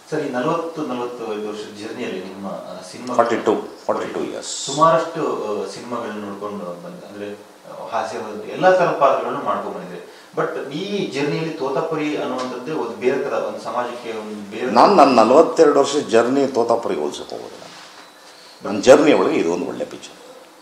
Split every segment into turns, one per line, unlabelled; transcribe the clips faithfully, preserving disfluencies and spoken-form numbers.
Sir, ಈ ನಲವತ್ತು ನಲವತ್ತೈದು ವರ್ಷದ ಜರ್ನಿಯಲ್ಲಿ ನಿಮ್ಮ cinema
forty two forty two years
ಸುಮಾರಷ್ಟು ಸಿನಿಮಾಗಳನ್ನ ನೋಡ್ಕೊಂಡು ಬಂದ, ಅಂದ್ರೆ ಹಾಸ್ಯ ಎಲ್ಲ ತರ ಪಾತ್ರಗಳನ್ನು ಮಾಡ್ಕೊಂಡು ಬಂದಿದೆ. ಬಟ್ ಈ ಜರ್ನಿಯಲ್ಲಿ ತೋತಾಪುರಿ ಅನ್ನುವಂಥದ್ದೇ ಒಂದು ಬೇರೆ ತರ ಒಂದು ಸಮಾಜಕ್ಕೆ ಒಂದು ಬೇರೆ.
ನಾನು ನನ್ನ ನಲವತ್ತೆರಡು ವರ್ಷದ ಜರ್ನಿ ತೋತಾಪುರಿಗೆ ಹೋಲ್ಸಕ್ಕೆ ಹೋಗೋದಿಲ್ಲ. ನನ್ನ ಜರ್ನಿ ಒಳಗೆ ಇದು ಒಂದು ಒಳ್ಳೆ ಪಿಕ್ಚರ್.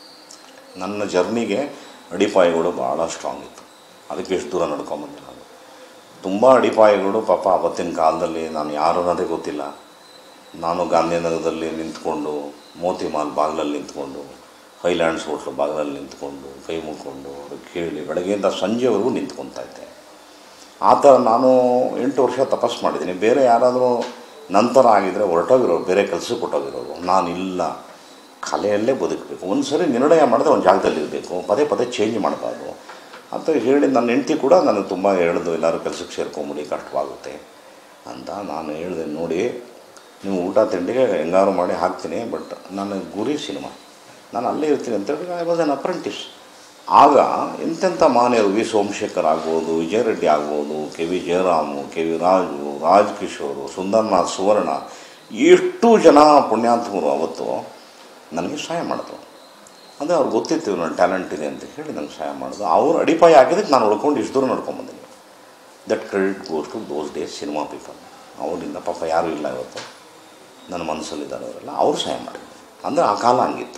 ನನ್ನ ಜರ್ನಿಗೆ ಅಡಿಪಾಯಗಳು ಭಾಳ ಸ್ಟ್ರಾಂಗ್ ಇತ್ತು. ಅದಕ್ಕೆ ಎಷ್ಟು ದೂರ ನಡ್ಕೊಂಬಂದೆ ನಾನು. ತುಂಬ ಅಡಿಪಾಯಗಳು ಪಾಪ ಅವತ್ತಿನ ಕಾಲದಲ್ಲಿ ನಾನು ಯಾರು ಅನ್ನೋದೇ ಗೊತ್ತಿಲ್ಲ. ನಾನು ಗಾಂಧಿನಗರದಲ್ಲಿ ನಿಂತ್ಕೊಂಡು, ಮೋತಿ ಮಾಲ್ ಬಾಗಿಲಲ್ಲಿ ನಿಂತ್ಕೊಂಡು, ಹೈಲ್ಯಾಂಡ್ಸ್ ಹೋಟ್ಲು ಬಾಗಿಲಲ್ಲಿ ನಿಂತ್ಕೊಂಡು ಕೈ ಮುಕ್ಕೊಂಡು ಅವ್ರಿಗೆ ಕೇಳಿ ಬೆಳಗ್ಗೆಯಿಂದ ಸಂಜೆವರೆಗೂ ನಿಂತ್ಕೊತಾ ಇದ್ದೆ. ಆ ಥರ ನಾನು ಎಂಟು ವರ್ಷ ತಪಸ್ಸು ಮಾಡಿದ್ದೀನಿ. ಬೇರೆ ಯಾರಾದರೂ ನಂತರ ಆಗಿದ್ದರೆ ಹೊರಟೋಗಿರೋರು, ಬೇರೆ ಕೆಲಸಕ್ಕೆ ಹೊರಟೋಗಿರೋರು. ನಾನಿಲ್ಲ, ಕಲೆಯಲ್ಲೇ ಬದುಕಬೇಕು. ಒಂದು ಸರಿ ನಿರ್ಣಯ ಮಾಡಿದ್ರೆ ಒಂದು ಜಾಗದಲ್ಲಿ ಇರಬೇಕು, ಪದೇ ಪದೇ ಚೇಂಜ್ ಮಾಡಬಾರ್ದು ಅಂತ ಹೇಳಿ ನನ್ನ ಹೆಂಡತಿ ಕೂಡ ನನಗೆ ತುಂಬ ಹೇಳಿದ್ರು, ಎಲ್ಲರೂ ಕೆಲಸಕ್ಕೆ ಸೇರ್ಕೊಂಬಿಡಿ, ಕಷ್ಟವಾಗುತ್ತೆ ಅಂತ. ನಾನು ಹೇಳಿದೆ, ನೋಡಿ ನೀವು ಊಟ ತಿಂಡಿಗೆ ಹೆಂಗಾರು ಮಾಡಿ ಹಾಕ್ತೀನಿ, ಬಟ್ ನನ್ನ ಗುರಿ ಸಿನಿಮಾ, ನಾನು ಅಲ್ಲೇ ಇರ್ತೀನಿ ಅಂತೇಳಿ ಐ ವಾಸ್ ಆನ್ ಅಪ್ರೆಂಟಿಸ್. ಆಗ ಎಂತೆಂಥ ಮಾನ್ಯರು, ವಿ ಸೋಮಶೇಖರ್ ಆಗ್ಬೋದು, ವಿಜಯ ರೆಡ್ಡಿ ಆಗ್ಬೋದು, K V Jayaramu, K V Raju, Raj Kishore, Sundarnath Suvarna, ಎಷ್ಟು ಜನ ಪುಣ್ಯಾತ್ಮರು ಅವತ್ತು ನನಗೆ ಸಹಾಯ ಮಾಡಿದ್ರು. ಅಂದರೆ ಅವ್ರಿಗೆ ಗೊತ್ತಿತ್ತು ನನ್ನ ಟ್ಯಾಲೆಂಟ್ ಇದೆ ಅಂತ ಹೇಳಿ ನನಗೆ ಸಹಾಯ ಮಾಡಿದ್ರು. ಅವರು ಅಡಿಪಾಯ ಹಾಕಿದ್ದಕ್ಕೆ ನಾನು ಉಳ್ಕೊಂಡು ಇಷ್ಟು ದೂರ ನಡ್ಕೊಂಬಂದಿನಿ. That credit goes to those days cinema people. ಅವರಿಂದ ಪಾಪ ಯಾರೂ ಇಲ್ಲ ಇವತ್ತು, ನನ್ನ ಮನಸ್ಸಲ್ಲಿದ್ದಾರೆ ಅವರೆಲ್ಲ, ಅವರು ಸಹಾಯ ಮಾಡಿದ್ರು. ಅಂದರೆ ಆ ಕಾಲ ಹಂಗಿತ್ತು.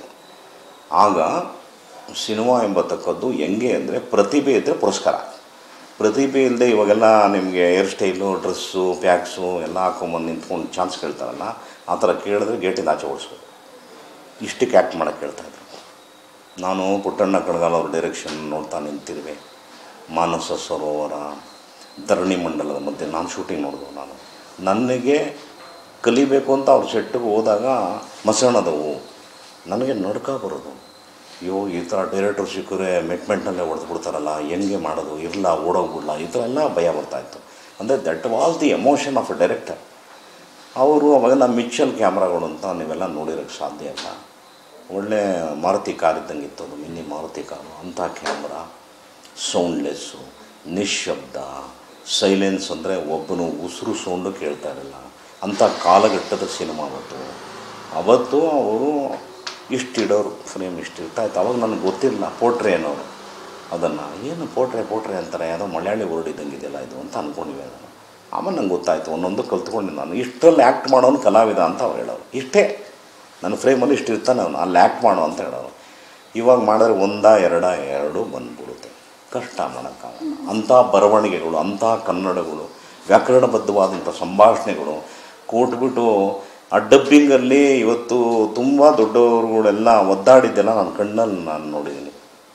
ಆಗ ಸಿನಿಮಾ ಎಂಬತಕ್ಕದ್ದು ಹೆಂಗೆ ಅಂದರೆ, ಪ್ರತಿಭೆ ಇದ್ದರೆ ಪುರಸ್ಕಾರ. ಪ್ರತಿಭೆ ಇಲ್ಲದೆ ಇವಾಗೆಲ್ಲ ನಿಮಗೆ ಹೇರ್ ಸ್ಟೈಲು, ಡ್ರೆಸ್ಸು, ಪ್ಯಾಕ್ಸು ಎಲ್ಲ ಹಾಕೊಂಬಂದು ನಿಂತ್ಕೊಂಡು ಚಾನ್ಸ್ ಕೇಳ್ತಾರಲ್ಲ, ಆ ಥರ ಕೇಳಿದ್ರೆ ಗೇಟಿಂದ ಆಚೆ ಓಡಿಸ್ಬೋದು. ಇಷ್ಟಕ್ಕೆ ಆ್ಯಕ್ಟ್ ಮಾಡೋಕ್ಕೆ ಕೇಳ್ತಾಯಿದ್ರು. ನಾನು ಪುಟ್ಟಣ್ಣ ಕಣಗಾಲ್ ಅವ್ರ ಡೈರೆಕ್ಷನ್ ನೋಡ್ತಾ ನಿಂತಿರುವೆ. ಮಾನಸ ಸರೋವರ, ಧರಣಿ ಮಂಡಲದ ಮಧ್ಯೆ ನಾನು ಶೂಟಿಂಗ್ ನೋಡಿದ್ರು. ನಾನು ನನಗೆ ಕಲಿಬೇಕು ಅಂತ ಅವ್ರ ಸೆಟ್ಟಿಗೆ ಹೋದಾಗ ಮಸಣದವು ನನಗೆ ನಡ್ಕ ಬರೋದು. ಅಯ್ಯೋ, ಈ ಥರ ಡೈರೆಕ್ಟರ್ ಸಿಕ್ಕರೆ ಮೆಟ್ಮೆಂಟ್ನಲ್ಲೇ ಹೊಡೆದು ಬಿಡ್ತಾರಲ್ಲ, ಹೆಂಗೆ ಮಾಡೋದು, ಇರಲ್ಲ ಓಡೋಗ್ಬಿಡಲ್ಲ, ಈ ಥರ ಎಲ್ಲ ಭಯ ಬರ್ತಾಯಿತ್ತು. ಅಂದರೆ that was the emotion of a director. ಅವರು ಅವಾಗೆಲ್ಲ ಮಿಚ್ಚಲ್ ಕ್ಯಾಮ್ರಾಗಳು ಅಂತ ನೀವೆಲ್ಲ ನೋಡಿರೋಕ್ಕೆ ಸಾಧ್ಯ ಇಲ್ಲ. ಒಳ್ಳೆ ಮಾರುತಿ ಕಾರ್ ಇದ್ದಂಗೆ ಇತ್ತು ಅದು, ಮಿನಿ ಮಾರುತಿ ಕಾರು. ಅಂಥ ಕ್ಯಾಮ್ರಾ, ಸೌಂಡ್ಲೆಸ್ಸು, ನಿಶ್ಶಬ್ದ, ಸೈಲೆನ್ಸ್, ಅಂದರೆ ಒಬ್ಬನು ಉಸಿರು ಸೌಂಡು ಕೇಳ್ತಾ ಇರಲ್ಲ. ಅಂಥ ಕಾಲಘಟ್ಟದ ಸಿನಿಮಾ ಅವತ್ತು. ಅವತ್ತು ಅವರು ಇಷ್ಟಿಡೋರು, ಫ್ರೇಮ್ ಇಷ್ಟು ಇರ್ತಾಯಿತ್ತು. ಅವಾಗ ನನಗೆ ಗೊತ್ತಿರಲಿಲ್ಲ ಪೋಟ್ರೆ ಅನ್ನೋರು. ಅದನ್ನು ಏನು ಪೋಟ್ರೆ ಪೋಟ್ರೆ ಅಂತಾರೆ, ಯಾವುದೋ ಮಲಯಾಳಿ ವರ್ಡ್ ಇದ್ದಂಗಿದೆಯಲ್ಲ ಇದು ಅಂತ ಅಂದ್ಕೊಂಡಿವೆ. ಅದನ್ನು ಆಮೇಲೆ ನಂಗೆ ಗೊತ್ತಾಯಿತು, ಒಂದೊಂದು ಕಲ್ತ್ಕೊಂಡಿದ್ದು ನಾನು. ಇಷ್ಟರಲ್ಲಿ ಆ್ಯಕ್ಟ್ ಮಾಡೋನು ಕಲಾವಿದ ಅಂತ ಅವ್ರು ಹೇಳೋರು. ಇಷ್ಟೇ ನನ್ನ ಫ್ರೇಮಲ್ಲಿ ಇಷ್ಟು ಇರ್ತಾನೆ ಅವನು, ಅಲ್ಲಿ ಆ್ಯಕ್ಟ್ ಮಾಡೋ ಅಂತ ಹೇಳೋರು. ಇವಾಗ ಮಾಡಿದ್ರೆ ಒಂದ ಎರಡ ಎರಡು ಬಂದುಬಿಡುತ್ತೆ, ಕಷ್ಟ ಮಾಡೋಕ್ಕಾಗಲ್ಲ. ಅಂಥ ಬರವಣಿಗೆಗಳು, ಅಂಥ ಕನ್ನಡಗಳು, ವ್ಯಾಕರಣಬದ್ಧವಾದಂಥ ಸಂಭಾಷಣೆಗಳು ಕೊಟ್ಬಿಟ್ಟು ಆ ಡಬ್ಬಿಂಗಲ್ಲಿ ಇವತ್ತು ತುಂಬ ದೊಡ್ಡವರುಗಳೆಲ್ಲ ಒದ್ದಾಡಿದ್ದೆಲ್ಲ ನನ್ನ ಕಣ್ಣಲ್ಲಿ ನಾನು ನೋಡಿದ್ದೀನಿ.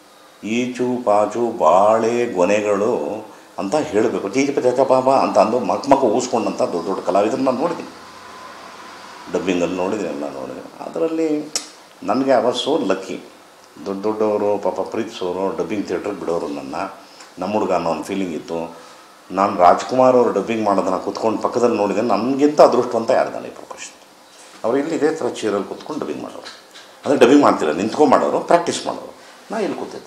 ಈಚು ಪಾಚು ಬಾಳೆ ಗೊನೆಗಳು ಅಂತ ಹೇಳಬೇಕು, ಚೀಚಪ ಚಚಪಾಪ ಅಂತ ಅಂದು ಮಕ್ ಮಕ್ಕ ಊಸ್ಕೊಂಡಂಥ ದೊಡ್ಡ ದೊಡ್ಡ ಕಲಾವಿದರು ನಾನು ನೋಡಿದ್ದೀನಿ, ಡಬ್ಬಿಂಗಲ್ಲಿ ನೋಡಿದ್ದೀನಿ, ಎಲ್ಲ ನೋಡಿದ್ದೀನಿ. ಅದರಲ್ಲಿ ನನಗೆ ಅವ ಸೋ ಲಕ್ಕಿ. ದೊಡ್ಡ ದೊಡ್ಡವರು ಪಾಪ ಪ್ರೀತಿಸೋರು, ಡಬ್ಬಿಂಗ್ ಥಿಯೇಟ್ರಿಗೆ ಬಿಡೋರು ನನ್ನ. ನಮ್ಮ ಹುಡುಗ ಅನ್ನೋ ಒಂದು ಫೀಲಿಂಗ್ ಇತ್ತು. ನಾನು ರಾಜ್ಕುಮಾರ್ ಅವರು ಡಬ್ಬಿಂಗ್ ಮಾಡೋದನ್ನು ಕೂತ್ಕೊಂಡು ಪಕ್ಕದಲ್ಲಿ ನೋಡಿದೆ. ನನಗಿಂತ ಅದೃಷ್ಟವಂತ ಯಾರ್ದಾನೆ ಈ ಪ್ರಪಂಚ. ಅವರು ಇಲ್ಲಿ ಇದೇ ಥರ ಚೀರಲ್ಲಿ ಕೂತ್ಕೊಂಡು ಡಬ್ಬಿಂಗ್ ಮಾಡೋರು. ಅಂದರೆ ಡಬ್ಬಿಂಗ್ ಮಾಡ್ತಿಲ್ಲ, ನಿಂತ್ಕೊಂಡು ಮಾಡೋರು, ಪ್ರಾಕ್ಟೀಸ್ ಮಾಡೋರು. ನಾ ಇಲ್ಲಿ ಕೂತಿದ್ದೆ.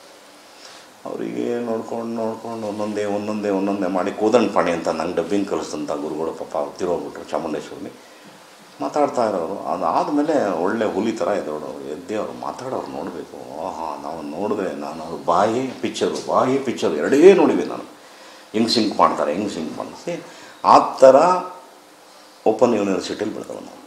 ಅವರಿಗೆ ನೋಡ್ಕೊಂಡು ನೋಡ್ಕೊಂಡು ಒಂದೊಂದೇ ಒಂದೊಂದೇ ಒಂದೊಂದೇ ಮಾಡಿ ಕೋದಂಡ ಪಾಣಿ ಅಂತ ನಂಗೆ ಡಬ್ಬಿಂಗ್ ಕಲಿಸಿದಂಥ ಗುರುಗಳು ಪಾಪ ತಿರೋಗ್ಬಿಟ್ರು ಚಾಮುಂಡೇಶ್ವರಿ. ಮಾತಾಡ್ತಾ ಇರೋರು. ಅದಾದಮೇಲೆ ಒಳ್ಳೆ ಹುಲಿ ಥರ ಎದ್ದೋಡೋರು. ಎದ್ದೆ ಅವರು ಮಾತಾಡೋರು ನೋಡಬೇಕು. ಆಹಾ, ನಾವು ನೋಡಿದ್ರೆ ನಾನು ಅವ್ರು ಬಾಯಿ ಪಿಕ್ಚರು ಬಾಯಿ ಪಿಕ್ಚರು ಎರಡೇ ನೋಡಿವೆ ನಾನು. ಹೆಂಗೆ ಸಿಂಕ್ ಮಾಡ್ತಾರೆ, ಹೆಂಗೆ ಸಿಂಕ್ ಮಾಡ್ತಾರೆ. ಆ ಥರ ಓಪನ್ ಯೂನಿವರ್ಸಿಟಿಲಿ ಬೆಳೆದವ ನಾವು.